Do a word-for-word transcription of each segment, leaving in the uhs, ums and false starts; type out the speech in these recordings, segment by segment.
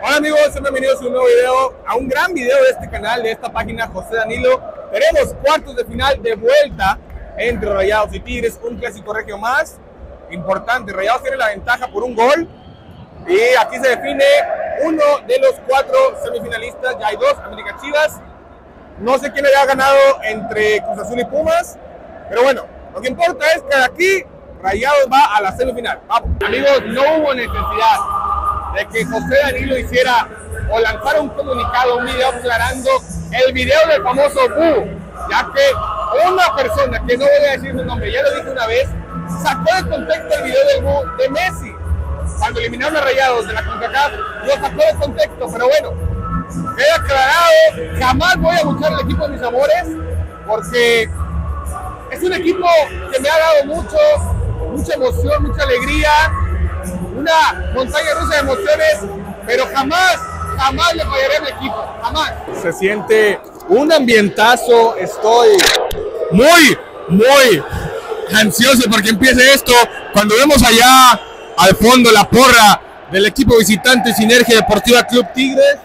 Hola amigos, bienvenidos a un nuevo video, a un gran video de este canal, de esta página José Danilo. Tenemos cuartos de final de vuelta entre Rayados y Tigres, un clásico regio más importante. Rayados tiene la ventaja por un gol y aquí se define uno de los cuatro semifinalistas. Ya hay dos, América Chivas. No sé quién haya ganado entre Cruz Azul y Pumas, pero bueno, lo que importa es que aquí Rayados va a la semifinal. Vamos. Amigos, no hubo necesidad de que José Danilo hiciera o lanzara un comunicado, un video aclarando el video del famoso Bu, ya que una persona, que no voy a decir su nombre, ya lo dije una vez, sacó de contexto el video del Bu de Messi cuando eliminaron a Rayados de la CONCACAF. Lo sacó de contexto, pero bueno, queda aclarado. Jamás voy a luchar el equipo de mis amores, porque es un equipo que me ha dado mucho, mucha emoción, mucha alegría, una montaña rusa de emociones, pero jamás, jamás le fallaré a mi equipo, jamás. Se siente un ambientazo, estoy muy, muy ansioso porque empiece esto. Cuando vemos allá al fondo la porra del equipo visitante Sinergia Deportiva Club Tigres,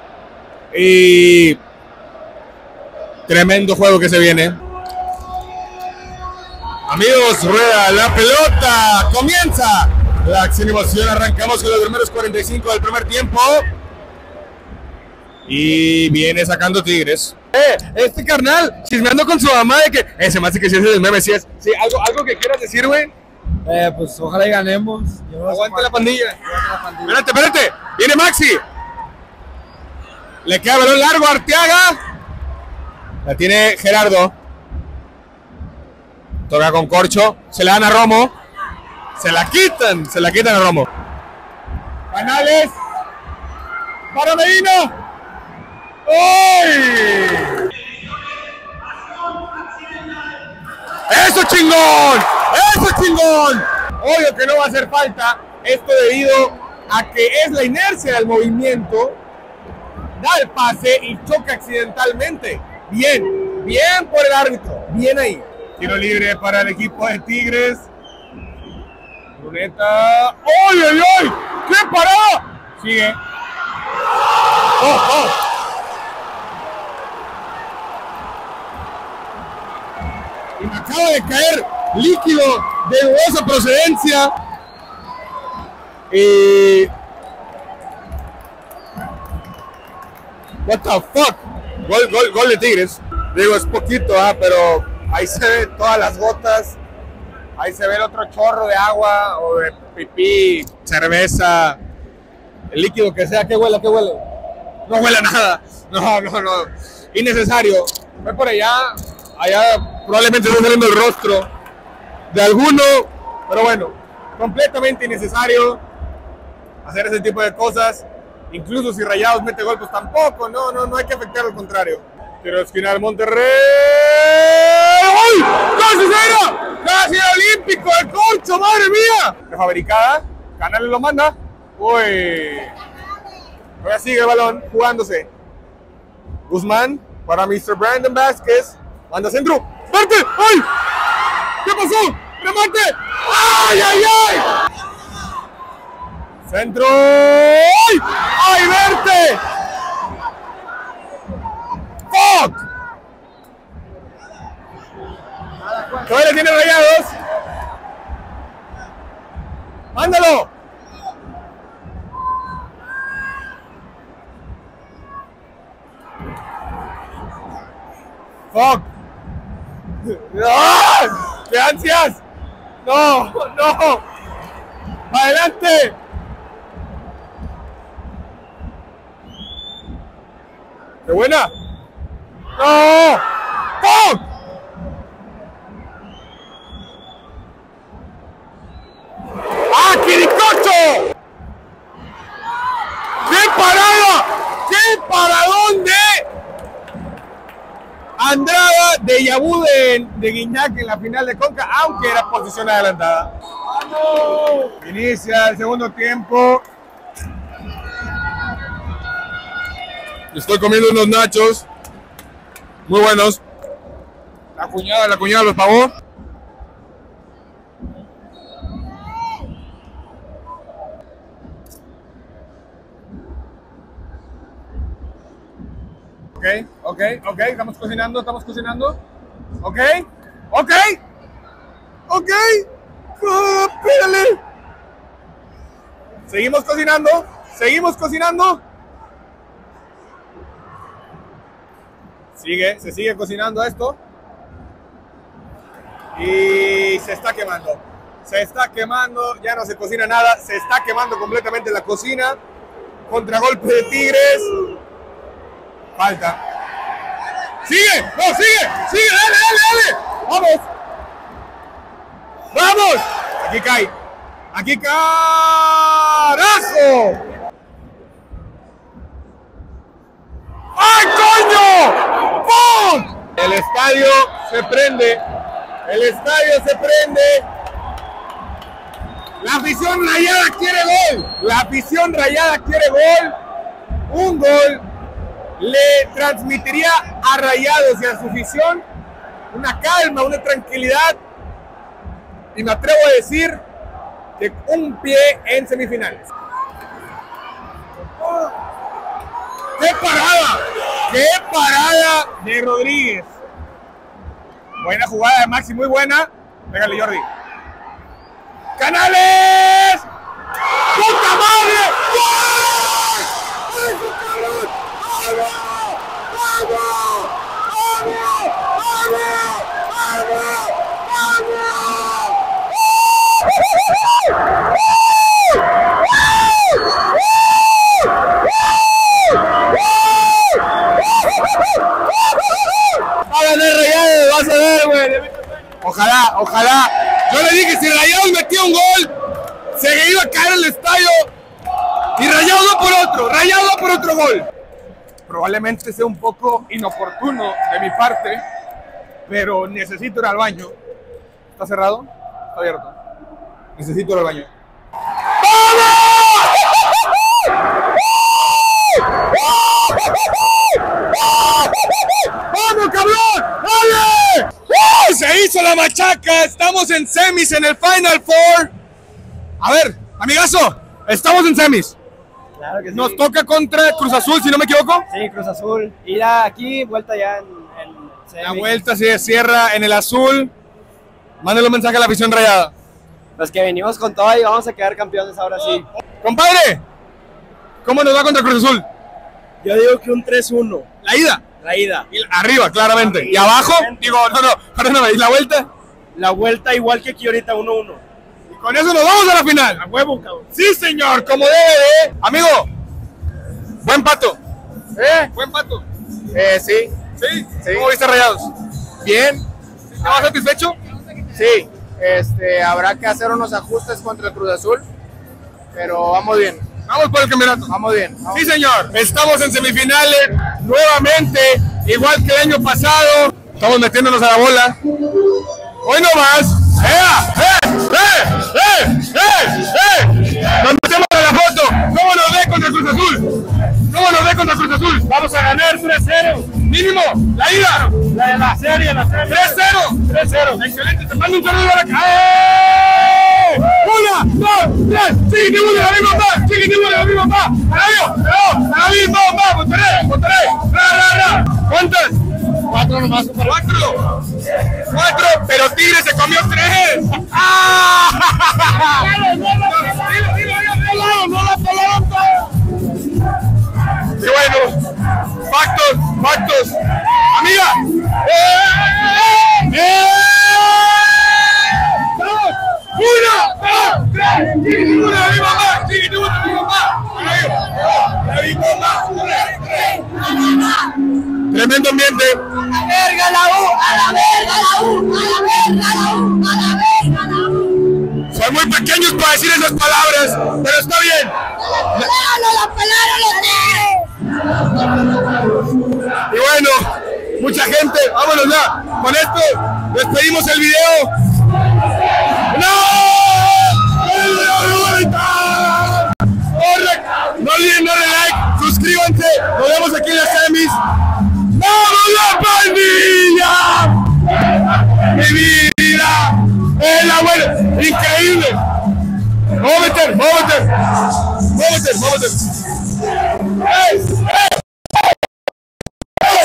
y tremendo juego que se viene. Amigos, rueda la pelota, comienza la acción y emoción. Arrancamos con los primeros cuarenta y cinco del primer tiempo. Y viene sacando Tigres. Eh, este carnal chismeando con su mamá de que ese más que si es el meme, si es. Sí, algo, algo que quieras decir, güey. Eh, pues ojalá y ganemos. Aguante la pandilla. la pandilla. Espérate, espérate. Viene Maxi. Le queda balón largo a Arteaga. La tiene Gerardo. Toca con Corcho. Se la dan a Romo. Se la quitan. Se la quitan a Romo. Canales. Para Medina. ¡Uy! ¡Eso chingón! ¡Eso chingón! Obvio que no va a hacer falta. Esto debido a que es la inercia del movimiento. Da el pase y choca accidentalmente. Bien, bien por el árbitro. Bien ahí. Tiro libre para el equipo de Tigres. Bruneta. ¡Ay, ay, ay! ¡Qué parada! Sigue. ¡Oh, oh! Y me acaba de caer líquido de dudosa procedencia. Y... what the fuck. Gol, gol, gol de Tigres. Digo, es poquito, ¿eh? Pero ahí se ven todas las gotas. Ahí se ve el otro chorro de agua o de pipí, cerveza, el líquido que sea. ¿Qué huele? ¿Qué huele? No huele a nada. No, no, no. Innecesario. Ve por allá. Allá probablemente está saliendo el rostro de alguno. Pero bueno, completamente innecesario hacer ese tipo de cosas. Incluso si Rayados mete gol, pues tampoco. No, no, no hay que afectar, al contrario. Quiero esquinar Monterrey. ¡Uy! ¡Casi era! ¡Casi era olímpico! ¡El Corcho! ¡Madre mía! Prefabricada. Canales lo manda. ¡Uy! Ahora sigue el balón jugándose. Guzmán para mister Brandon Vázquez. Manda centro. ¡Verte! ¡Ay! ¿Qué pasó? ¡Remate! ¡Ay, ay, ay! Centro. ¡Ay! ¡Ay, verte! ¡Fuck! Todavía tiene Rayados. ¡Mándalo! ¡Fuck! ¡Ah! ¡Qué ansias! ¡No! ¡No! ¡Adelante! ¡Qué buena! ¡No! ¡Fuck! ¡Ah, Quiricocho! ¡Qué parada! ¡Qué paradón de Andrada de Yabú de, de Guiñac en la final de Conca, aunque era posición adelantada? Inicia el segundo tiempo. Estoy comiendo unos nachos muy buenos. La cuñada, la cuñada los pagó. Ok, ok, ok, estamos cocinando, estamos cocinando. Ok, ok, ok. Oh, pégale. Seguimos cocinando, seguimos cocinando. Sigue, se sigue cocinando esto. Y se está quemando. Se está quemando, ya no se cocina nada. Se está quemando completamente la cocina. Contragolpe de Tigres. Falta. ¡Sigue! ¡No, sigue! ¡Sigue! ¡Dale, dale, dale! ¡Vamos! ¡Vamos! Aquí cae. ¡Aquí carajo! ¡Ay, coño! ¡Pum! El estadio se prende. El estadio se prende. La afición rayada quiere gol. La afición rayada quiere gol. Un gol le transmitiría a Rayados y a su afición una calma, una tranquilidad. Y me atrevo a decir que un pie en semifinales. ¡Qué parada! ¡Qué parada de Rodríguez! Buena jugada de Maxi, muy buena. Pégale, Jordi. ¡Canales! ¡Puta madre! ¡Gol! ¡Ay, su cabrón! ¡Vamos! ¡Vamos! ¡Vamos! ¡Va a ganar Rayados! ¡Vas a ver, güey! Ojalá, ojalá. Yo le dije, si Rayados metía un gol, se iba a caer el estadio. Y Rayados va por otro, Rayados va por otro gol. Probablemente sea un poco inoportuno de mi parte, pero necesito ir al baño. ¿Está cerrado? Está abierto. Necesito ir al baño. ¡Vamos, cabrón! ¡Dale! ¡Uh! Se hizo la machaca. Estamos en semis en el Final Four. A ver, amigazo, estamos en semis. Claro que sí. Nos toca contra Cruz Azul, si no me equivoco. Sí, Cruz Azul. Y ya aquí, vuelta ya en, en semis. La vuelta se cierra en el azul. Mándale un mensaje a la afición rayada. Pues que venimos con todo y vamos a quedar campeones ahora sí. Compadre, ¿cómo nos va contra Cruz Azul? Yo digo que un tres uno. La ida. La ida. Y arriba, claramente. ¿Y abajo? Digo, no, no, perdóname. ¿Y la vuelta? La vuelta igual que aquí ahorita, uno uno. Y con eso nos vamos a la final. A huevo, cabrón. Sí, señor, como debe de. Amigo, buen pato. ¿Eh? Buen pato. Eh, sí. ¿Sí? Sí. ¿Cómo viste Rayados? Bien. ¿Estabas satisfecho? Sí. Este, habrá que hacer unos ajustes contra el Cruz Azul, pero vamos bien. Vamos por el campeonato. Vamos bien. Vamos. Sí, señor. Estamos en semifinales nuevamente, igual que el año pasado. Estamos metiéndonos a la bola. Hoy no más. ¡Eh! ¡Eh! ¡Eh! ¡Eh! ¡Eh! ¡Eh! Nos metemos a la foto. ¿Cómo nos ve contra Cruz Azul? ¿Cómo nos ve contra Cruz Azul? Vamos a ganar tres cero. Mínimo. La ida. La de la serie, la serie. tres cero. tres cero. Excelente. Te mando un saludo a la ¡Eh! Una, dos, tres. Chiquitimos de la misma paz. Chiquitimos de la misma paz. A la misma. A la misma paz. Monterrey. Monterrey. Ra, ra, ra. ¿Cuántas? Cuatro nomás. Cuatro. Cuatro. Pero Tigre se comió tres. ¡Ah! ¡No la pelaron todos! Y bueno, factos, factos. Amiga. ¡Eh! ¡Eh! ¡Dos! ¡Una! ¡Dos! ¡Tres! ¡Chiquitimos de la misma paz! ¡Chiquitimos de la misma paz! ¡La misma paz! Tremendo ambiente. ¡A la verga la U! ¡A la verga la U! ¡A la verga la U! ¡A la verga la U! Son muy pequeños para decir esas palabras, pero está bien. ¡La pelaron, la pelaron los negros! Y bueno, mucha gente, vámonos ya. Con esto despedimos el video. ¡No! No olviden darle like, suscríbanse, nos vemos aquí en las semis. ¡Vamos la pandilla! ¡Mi vida! ¡Es la buena! ¡Increíble! ¡Vamos a meter! ¡Vamos a meter! ¡Vamos a meter! ¡Vamos a meter! ¡Ey! ¡Ey!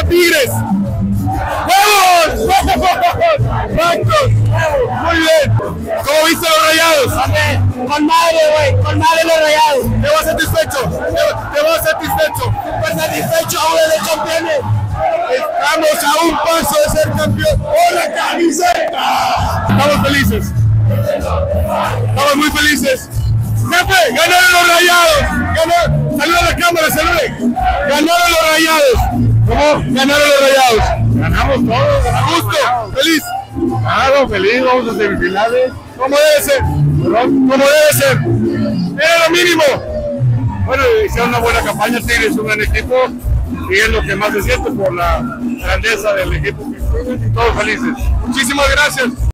Tigres! ¡Huevos! ¡Huevos! ¡Blancos! Muy bien. ¿Cómo viste los Rayados? Con madre, güey, con madre los Rayados. ¿Te vas satisfecho? ¿Te, te vas satisfecho? Súper satisfecho, ahora de campeones. Estamos a un paso de ser campeón. ¡Oh, la camiseta! Estamos felices. Estamos muy felices. ¡Jefe! ¡Ganaron los Rayados! ¡Ganaron! ¡Saluda a la cámara, salude! ¡Ganaron los Rayados! ¿Cómo? ¡Ganaron los Rayados! Ganamos todos, ganamos. ¿Gusto? ¿Feliz? Claro, feliz, vamos a semifinales. ¿Cómo debe ser? ¿Cómo debe ser? ¡Era lo mínimo! Bueno, hicieron una buena campaña, Tigres es un gran equipo y es lo que más se siente por la grandeza del equipo que juegan y todos felices. Muchísimas gracias.